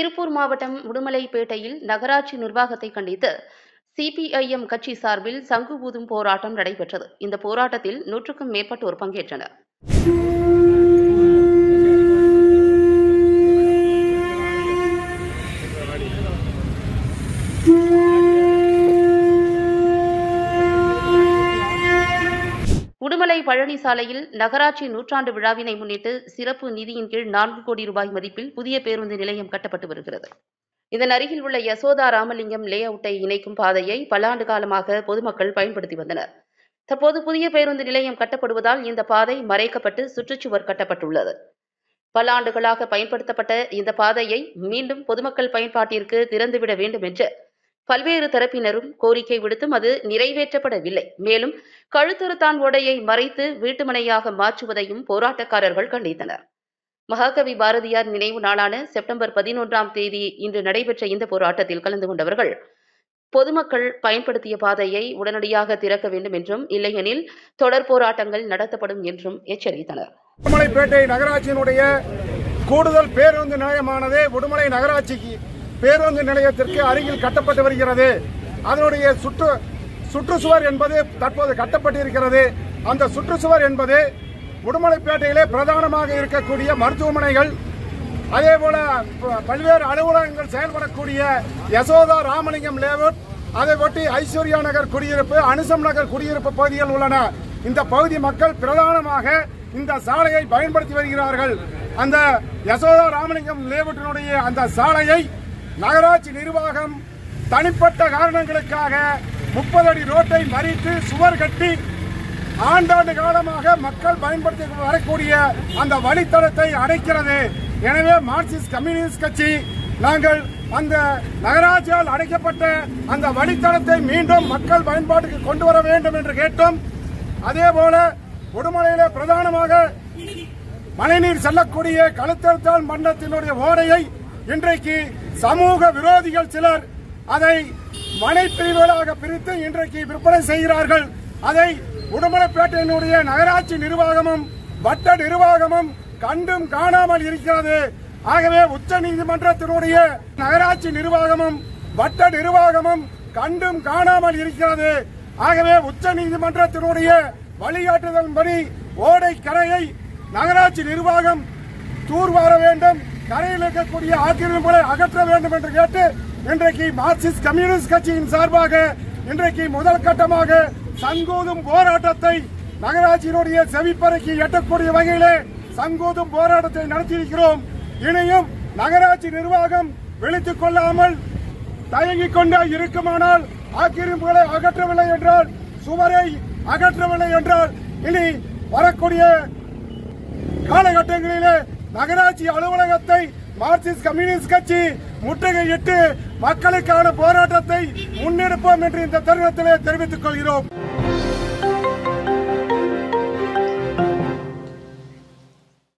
திருப்பூர் மாவட்டம் உடுமலைப்பேட்டையில் நகராட்சி நிர்வாகத்தை கண்டித்து சிபிஐஎம் கட்சி சார்பில் சங்கு ஊதும் போராட்டம் நடைபெற்றது. இந்த போராட்டத்தில் 100க்கும் மேற்பட்டோர் பங்கேற்றனர். உடுமலை பழனி சாலையில் நகராட்சி நூற்றாண்டு விழாவினை முன்னிட்டு சிறப்பு நிதியின் கீழ் 4 கோடி ரூபாய் மதிப்பில் புதிய பேருந்து நிலையம் கட்டப்பட்டு வருகிறது. இதன் அருகில் உள்ள யசோதா ராமலிங்கம் லே அவுட்டை இணைக்கும் பாதையை பல ஆண்டு காலமாக பொதுமக்கள் பயன்படுத்தி வந்தனர். தற்போது புதிய பேருந்து நிலையம் கட்டப்படுவதால் இந்த பாதை மறைக்கப்பட்டு சுற்றுச்சுவர் கட்டப்பட்டுள்ளது. பல ஆண்டுகளாக பயன்படுத்தப்பட்ட இந்த பாதையை மீண்டும் பொதுமக்கள் பயன்பாட்டிற்கு திறந்துவிட வேண்டும் என்று பல்வேறு தரப்பினரும் கோரிக்கை விடுத்தும் அது நிறைவேற்றப்படவில்லை. மேலும் கழுத்தறுத்தான் ஓடையை மறைத்து வீட்டுமனையாக மாற்றுவதையும் போராட்டக்காரர்கள் கண்டித்தனர். மகாகவி பாரதியார் நினைவு நாளான செப்டம்பர் 11ஆம் தேதி இன்று நடைபெற்ற இந்த போராட்டத்தில் கலந்து கொண்டவர்கள் பொதுமக்கள் பயன்படுத்திய பாதையை உடனடியாக திறக்க வேண்டும் என்றும், இல்லையெனில் தொடர் போராட்டங்கள் நடத்தப்படும் என்றும் எச்சரித்தனர். உடுமலைப்பேட்டை நகராட்சியினுடைய கூடுதல் பேருந்து நிலையமானது உடுமலை நகராட்சிக்கு பேருந்து நிலையத்திற்கு அருகில் கட்டப்பட்டு வருகிறது. அதனுடைய சுற்றுச்சுவர் என்பது தற்போது கட்டப்பட்டிருக்கிறது. அந்த சுற்றுச்சுவர் என்பது உடுமலைப்பேட்டையிலே பிரதானமாக இருக்கக்கூடிய மருத்துவமனைகள், அதேபோல பல்வேறு அலுவலகங்கள் செயல்படக்கூடிய யசோதா ராமலிங்கம் லேஅவுட், அதை ஒட்டி ஐஸ்வர்யா நகர் குடியிருப்பு, அனுசம் நகர் குடியிருப்பு பகுதிகள் உள்ளன. இந்த பகுதி மக்கள் பிரதானமாக இந்த சாலையை பயன்படுத்தி வருகிறார்கள். அந்த யசோதா ராமலிங்கம் லேஅவுட்டினுடைய அந்த சாலையை நகராட்சி நிர்வாகம் தனிப்பட்ட காரணங்களுக்காக 30 அடி ரோட்டை மறித்து சுவர் கட்டி ஆண்டாண்டு காலமாக மக்கள் பயன்படுத்தி வரக்கூடிய அந்த வழித்தடத்தை அடைக்கிறது. எனவே மார்க்சிஸ்ட் கம்யூனிஸ்ட் கட்சி நாங்கள் அந்த நகராட்சியால் அடைக்கப்பட்ட அந்த வழித்தடத்தை மீண்டும் மக்கள் பயன்பாட்டுக்கு கொண்டு வர வேண்டும் என்று கேட்டோம். அதேபோல உடுமலையிலே பிரதானமாக மழைநீர் செல்லக்கூடிய கழுத்தறுத்தான் மண்டலத்தினுடைய ஓடையை இன்றைக்கு சமூக விரோதிகள் சிலர் அதை மனை பிரிவுகளாக பிரித்து இன்றைக்கு விற்பனை செய்கிறார்கள். அதை உடுமலைப்பேட்டையினுடைய நகராட்சி நிர்வாகமும் வட்ட நிர்வாகமும் கண்டும் காணாமல் இருக்கிறது. ஆகவே உச்ச நீதிமன்றத்தினுடைய நகராட்சி நிர்வாகமும் வட்ட நிர்வாகமும் கண்டும் காணாமல் இருக்கிறது. ஆகவே உச்ச நீதிமன்றத்தினுடைய வழிகாட்டுதலின்படி ஓடை கரையை நகராட்சி நிர்வாகம் தூர்வார வேண்டும், கரையில் இருக்கக்கூடிய ஆக்கிரமிப்புகளை அகற்ற வேண்டும் என்று கேட்டு இன்றைக்கு மார்க்சிஸ்ட் கம்யூனிஸ்ட் கட்சியின் சார்பாக இன்றைக்கு முதல் கட்டமாக சங்கூதும் போராட்டத்தை நகராட்சியினுடைய செவிப்பறைக்கு எட்டக்கூடிய வகையிலே சங்கூதும் போராட்டத்தை நடத்தியிருக்கிறோம். இனியும் நகராட்சி நிர்வாகம் விழித்துக் கொள்ளாமல் தயங்கிக் கொண்டே இருக்குமானால், ஆக்கிரமிப்புகளை அகற்றவில்லை என்றால், சுவரை அகற்றவில்லை என்றால், இனி வரக்கூடிய காலகட்டங்களிலே நகராட்சி அலுவலகத்தை மார்க்சிஸ்ட் கம்யூனிஸ்ட் கட்சி முற்றுகையிட்டு மக்களுக்கான போராட்டத்தை முன்னெடுப்போம் என்று இந்த தருணத்திலே தெரிவித்துக் கொள்கிறோம்.